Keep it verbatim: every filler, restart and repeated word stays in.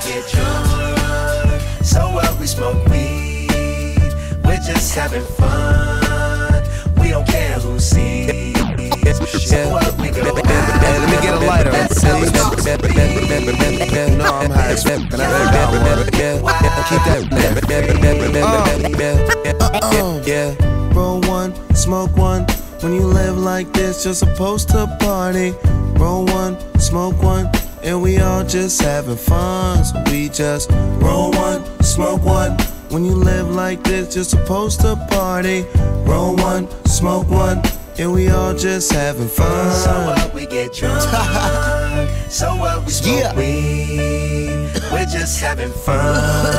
get drunk. So what, we smoke weed. We're just having fun. We don't care who sees. So what, we go out. Hey, let me get a lighter. No, I'm high as fuck. Can I got one? Keep that. Yeah. Roll one, smoke one. When you live like this, you're supposed to party. Roll one, smoke one, and we all just having fun. So we just roll one, smoke one. When you live like this, you're supposed to party. Roll one, smoke one, and we all just having fun. So what, we get drunk. So what, we smoke yeah. weed. We're just having fun.